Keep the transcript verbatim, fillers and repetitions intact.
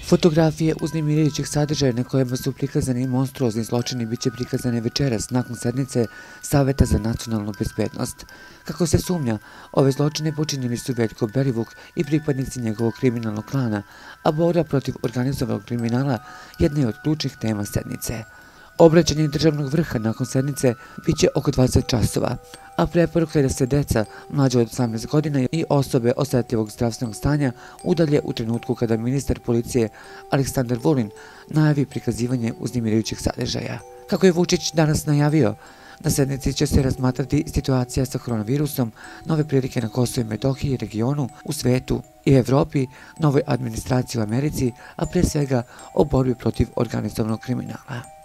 Fotografije uznemirajućih sadržaja na kojima su prikazani monstruozni zločini bit će prikazane večeras nakon sednice Saveta za nacionalnu bezbednost. Kako se sumnja, ove zločine počinili su Veljko Belivuk i pripadnici njegovog kriminalnog klana, a borba protiv organizovanog kriminala jedna je od ključnih tema sednice. Obraćanje državnog vrha nakon sednice bit će oko dvadeset časova, a preporuka je da se deca mlađe od osamnaest godina i osobe osetljivog zdravstvenog stanja udalje u trenutku kada ministar policije Aleksandar Vulin najavi prikazivanje uznemirajućih sadržaja. Kako je Vučić danas najavio, na sednici će se razmatrati situacija sa koronavirusom, nove prilike na Kosovu i Metohiji, regionu, u svetu i Evropi, novoj administraciji u Americi, a pre svega o borbi protiv organizovanog kriminala.